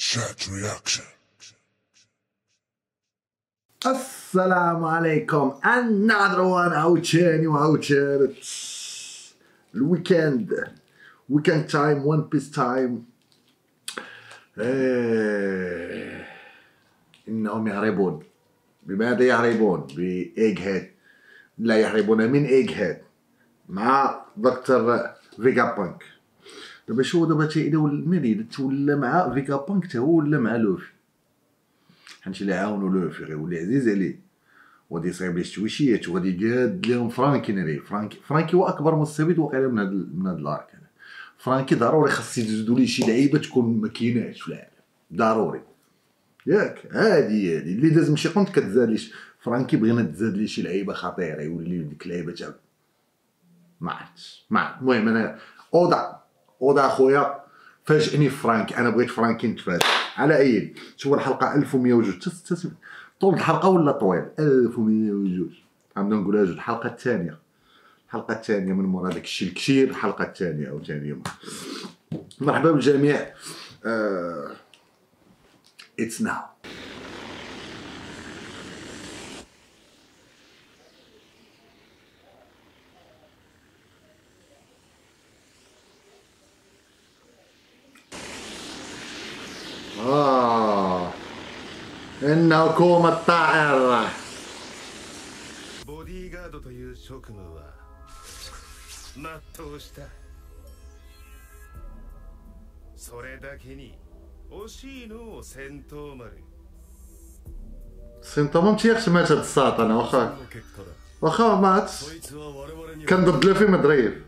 Chat reaction. السلام عليكم. another one عاوتاني وعاوتاني الويكند تايم ون بيس تايم. انهم يهربون. بماذا يهربون؟ بإيج هيد. لا، يهربون من إيج هيد مع دكتور فيجا بانك. دابا شو دابا تيقدروا المريض تولى مع فيجا بانك تا هو ولا مع لوفي، حيت اللي عاونوا لوفي غيولي عزيز عليه وغادي يصايب ليه التويشيات وغادي يقاد لهم فرانكي ناري. فرانكي هو اكبر مستفيد واقيلا من هاد الارك هذا. فرانكي ضروري خاص يزيدوا ليه شي لعيبه تكون ما كايناش في العالم، ضروري ياك. هادي اللي لازم شي قنت كتزاد ليش فرانكي. بغينا تزاد ليه شي لعيبه خطيره يولي ديك اللعيبه تاع ما عرفتش. المهم انا اوضا خويا فاجئني فرانك. انا بغيت فرانكي نتفاجئ. على اي شوف الحلقه 1102 طول الحلقه ولا طويل 1102 غنبدا نقولها جوج. الحلقه الثانيه من مورا داك الشيء الكثير. الحلقه الثانيه عاوتاني. مرحبا بالجميع. اتس ناو. إنه كوم الطائر. ボディーガードという職務は全うした。それだけに惜しいのを戦闘丸。 سنتو متيخش مات هاد الساط. انا واخا مات كان ضد لافي مدريف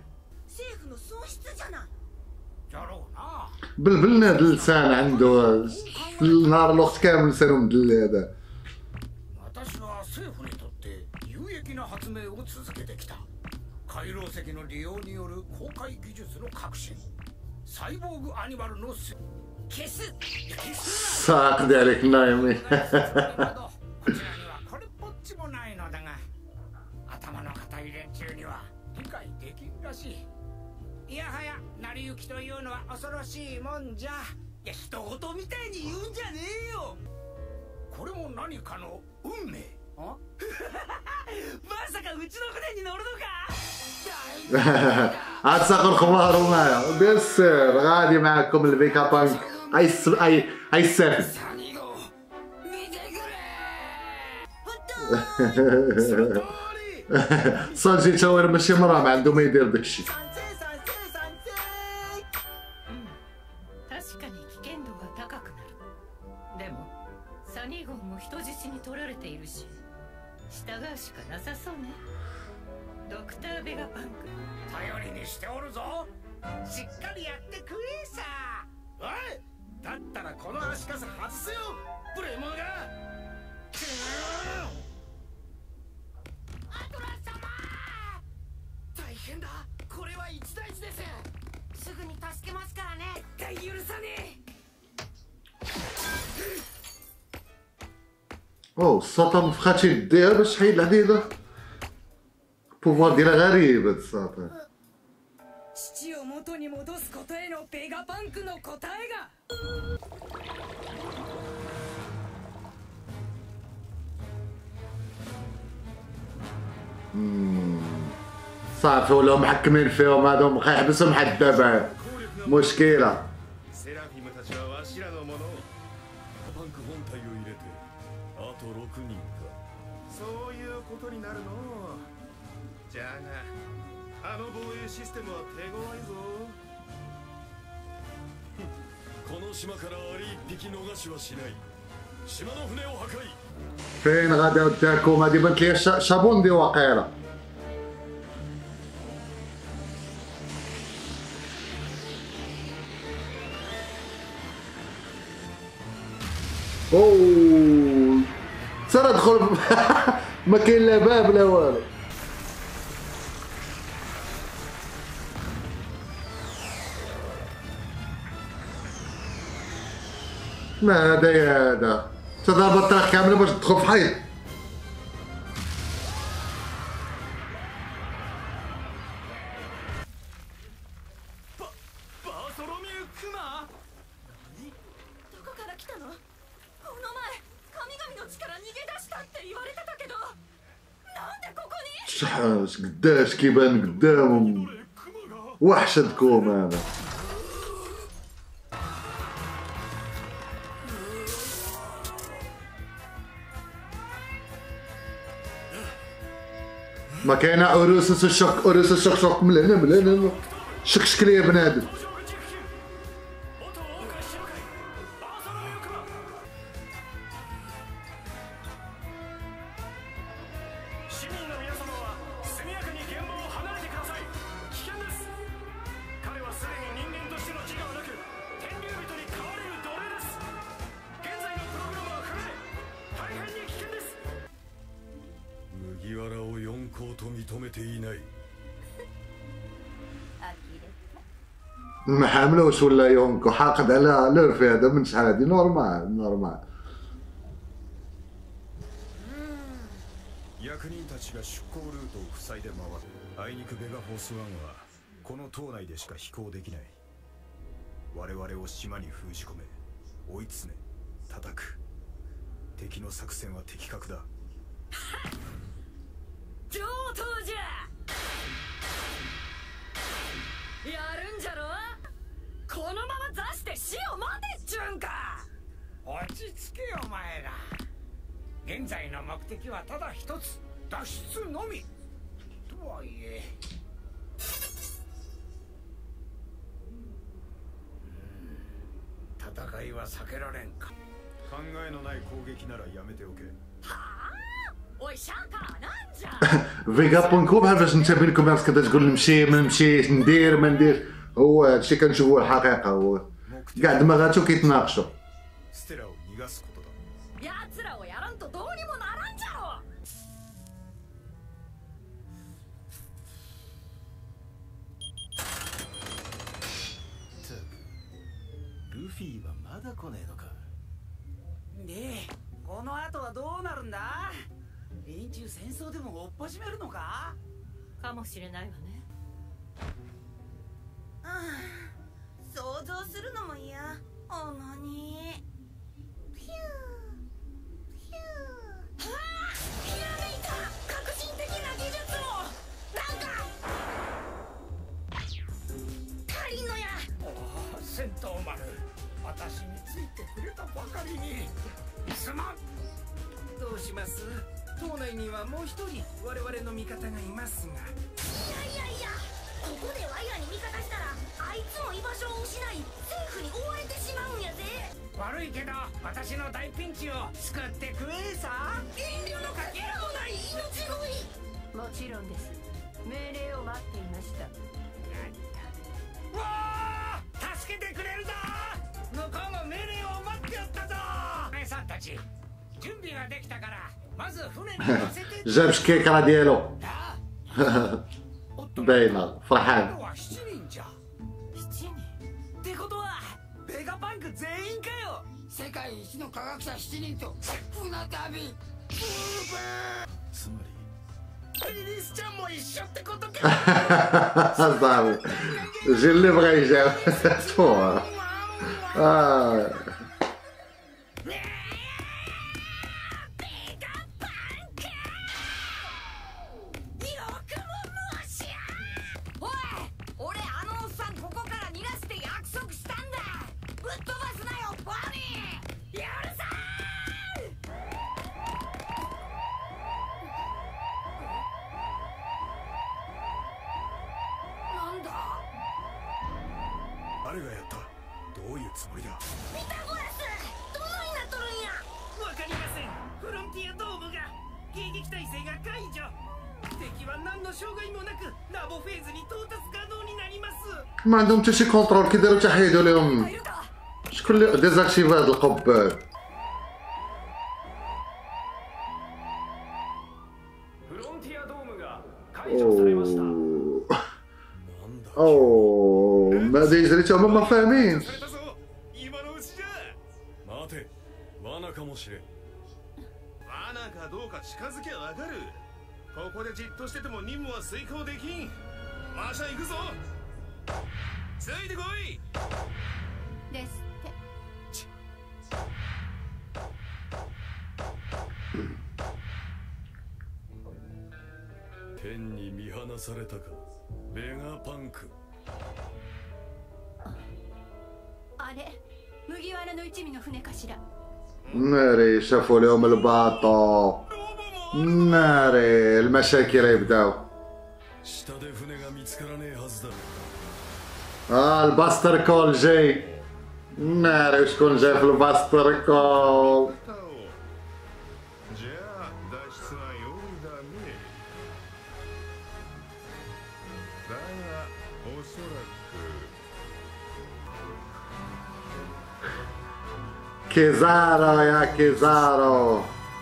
بلبلنا هاد اللسان عنده النهار الوقت كامل لسانو مدلل هذا. 私は政府にとって有益な発明を続けてきた。回廊石の利用による公開技術の革新、サイボーグアニマルの消す。 ساق دي عليك نايمي. こちらにはこれっぽっちもないのだが、頭の固い連中には理解できんらしい。いやはや成り行きというのは恐ろしいもんじゃ。いや、人事みたいに言うんじゃねえよ。これも何かの運命。まさかうちの船に乗るのか。 عاد ساق الخمار معايا بيسر غادي معكم الفيكا بانك. اي سافر. صاجي تاور ماشي مراه ما عنده ما يدير داكشي. 確かに危険度が高くなる。でもサニー号も人質に取られているし従うしかなさそうね。ドクター・ベガパンク、 頼りにしておるぞ。しっかりやってくれさ。おい、だったらこの足かせ外せよ、プレモンが。アトラス様、大変だ。これは一大事です。すぐに助けますからね。絶対許さねえ。 اوه الساطا مفخاتش يديها باش تحيد الحديده. بوفوار ديالها غريب هاد الساطا. 父を元に戻すことへのベガパンクの答えが。 صافي ولاو محكمين فيهم هادو حيحبسهم حد دابا. مشكله. セラフィムたちはわしらのもの。 パンク本体を入れてあと6人か。 そういうことになるの。じゃがあの防衛システムは手強いぞ。 この島からアリ一匹逃しはしない。島の船を破壊。 فين غادا وداكم؟ هادي بانت لي شابوندي واقيلا. اوه سير ادخل. ما كاين لا باب لا والو. ما هذا يا هذا تضرب الطريق كامله باش تدخل في حيط. って言われてたけど、なんでここに？ شحال قداش كيبان قدامهم وحش الكوم هذا. ما كاينه عروس الشوك، عروس الشوك شوك من هنا من هنا شكشك ليا بنادم. 麦わらを四皇と認めていない。 ما حاملوش ولا يونكو حاقد على لورفي هذا من شحال نورمال نورمال. 役人たちが出航ルートを塞いで回る。あいにくベガフォース1はこの島内でしか飛行できない。我々を島に封じ込め追い詰め叩く。敵の作戦は的確だ。 上等じゃ。やるんじゃろ。このまま座して死を待てっちゅうんか。 落ち着けよお前ら。現在の目的はただ一つ、脱出のみ。とはいえ戦いは避けられんか。 考えのない攻撃ならやめておけ。 はあ。おいシャカなんじゃ。 فيغا بونكو بحال فاش انت بين الكوميرس كدا تقول نمشي ما نمشيش ندير ما ندير، هو هادشي كنشوفو الحقيقه، هو كاع دماغاتو كيتناقشوا. ステラを逃がすことだ。 奴らをやらんとどうにもならんじゃろ。 ルフィはまだ来ねえのか。 で、この後はどうなるんだ。連中戦争でも追っ始めるのか。 かもしれないわね。 想像するのも嫌。おなにピューピュー。 ああ、ひらめいた。革新的な技術をなんか足りんのや。 おお、戦闘丸、私についてくれたばかりにすまん。 どうします。島内にはもう一人我々の味方がいますが。 いやいやいや、ここでワイらに味方したらあいつも居場所を失い政府に追われてしまうんやぜ。 悪いけど私の大ピンチを救ってくれさ。 遠慮のかけらもない命乞い。 もちろんです。命令を待っていました。 わあ、助けてくれるぞ。向こうも命令を待っておったぞ。お姉さんたち、準備ができたからまず船に乗せて。 جاب شكيكرا ديالو باينه فرحان. は7人じゃ。 7人ってことはベガパンク全員かよ。 世界一の科学者7人と船旅。 つまりリリスちゃんも一緒ってことか。 صافي جي اللي بغا يجاوب. 誰がやった。どういうつもりだ。 ピタゴラス、どのになっとるんや。 わかりません。フロンティアドームが迎撃態勢が解除。敵は何の障害もなくラボフェーズに到達可能になります。 ما عندهم حتى شي كونترول كيديروا تحيدوا لهم. شكون اللي ديزاكتيفا هاد القبال؟ フロンティアドームが解除されました。 اوه ما ديجري تا هما ما فاهمين. 今のうちじゃ。待て、罠かもしれん。 罠かどうか近づけばわかる。ここでじっとしてても任務は遂行できん。マーシャ行くぞ。ついてこい。 ですって。 天に見放されたかベガパンク。 あれ麦わらの一味の船かしら。 ناري شافوا لهم الباطو. ناري المشاكل يبداو. الباستر كول جاي. ناري وشكون جاي في الباستر كول؟ كيزارو يا كيزارو.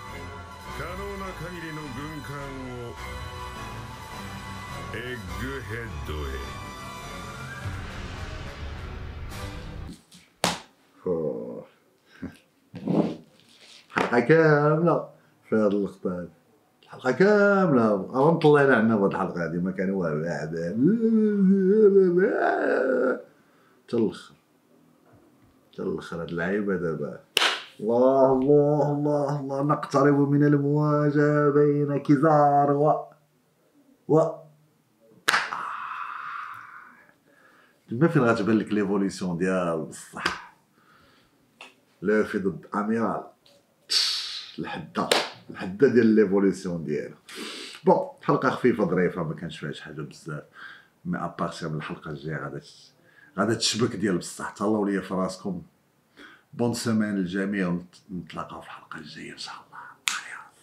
حلقة كاملة في هاد اللقطات، الحلقة كاملة أظن طلعنا عنا في هاد الحلقة هادي، ما كان والو تلخر هاد اللعيبة دابا. الله الله الله الله، نقترب من المواجهة بين كيزار ما فين غتبان لك ليفوليسيون ديال بصح. لافي ضد اميرال، الحده ديال ليفوليسيون ديالو. بون حلقه خفيفه ظريفه ما كانش فيها شي حاجه بزاف، مي ابارتير من الحلقه الجايه غادا تشبك ديال بصح. تهلاو ليا في راسكم، بون سيمين للجميع، ونتلاقاو في الحلقه الجايه ان شاء الله.